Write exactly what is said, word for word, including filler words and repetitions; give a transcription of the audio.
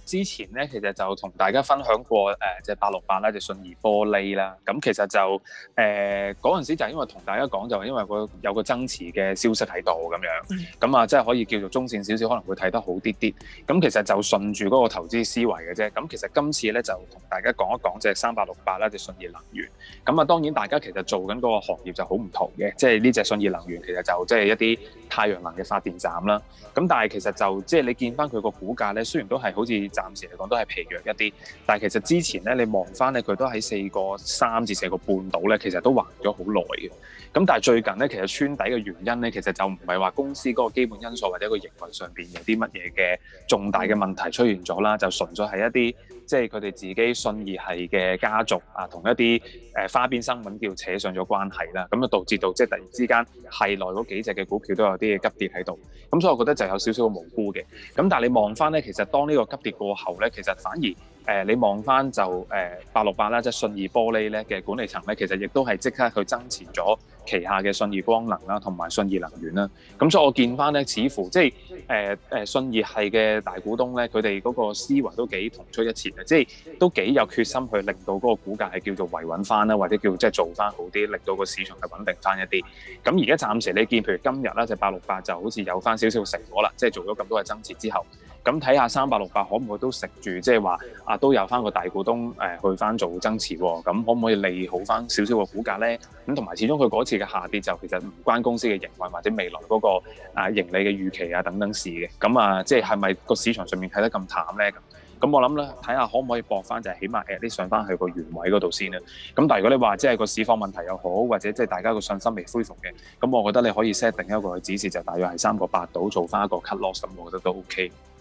之前咧，其實就同大家分享過誒，即係八六八啦，隻信義玻璃啦。咁其實就誒嗰陣時就因為同大家講，就係因為個有個增持嘅消息喺度咁樣，咁啊即係可以叫做中線少少，可能會睇得好啲啲。咁其實就順住嗰個投資思維嘅啫。咁其實今次咧就同大家講一講隻三八六八啦，隻信義能源。咁啊當然大家其實做緊嗰個行業就好唔同嘅，即係呢隻信義能源其實就即係一啲太陽能嘅發電站啦。咁但係其實就即係你見翻佢個股價咧，雖然都係好似暫時嚟講都係疲弱一啲，但係其實之前咧你望翻咧佢都喺四個三至四個半度咧，其實都橫咗好耐嘅。咁但係最近咧，其實穿底嘅原因咧，其實就唔係話公司嗰個基本因素或者個營運上邊有啲乜嘢嘅重大嘅問題出現咗啦，就純粹係一啲即係佢哋自己信義系嘅家族啊，同一啲誒、呃、花邊新聞叫扯上咗關係啦，咁就導致到即係突然之間系內嗰幾隻嘅股票都有啲嘅急跌喺度，咁所以我覺得就有少少無辜嘅。咁但係你望翻咧，其實當呢個急跌過後咧，其實反而誒、呃、你望翻就誒八六八啦，即係信義玻璃咧嘅管理層咧，其實亦都係即刻去增持咗旗下嘅信義光能啦，同埋信義能源啦。咁所以我見翻咧，似乎即係誒誒信義系嘅大股東咧，佢哋嗰個思維都幾同出一轍嘅，即係都幾有決心去令到嗰個股價係叫做維穩翻啦，或者叫即係做翻好啲，令到個市場係穩定翻一啲。咁而家暫時你見，譬如今日啦，就八六八就好似有翻少少成果啦，即係做咗咁多嘅增持之後。咁睇下三八六八可唔可以都食住，即係話啊都有翻個大股東誒、呃、去翻做增持喎，咁可唔可以利好翻少少個股價咧？咁同埋始終佢嗰次嘅下跌就其實唔關公司嘅營運或者未來嗰、那個啊盈利嘅預期啊等等事嘅，咁啊即係係咪個市場上面睇得咁淡咧？咁咁我諗咧睇下可唔可以搏翻，就係起碼誒啲上翻去個原位嗰度先啦。咁但係如果你話即係個市況問題又好，或者即係大家個信心未恢復嘅，咁我覺得你可以 set 定一個指示，就大約係三個八度做翻一個 cut loss，咁我覺得都 OK。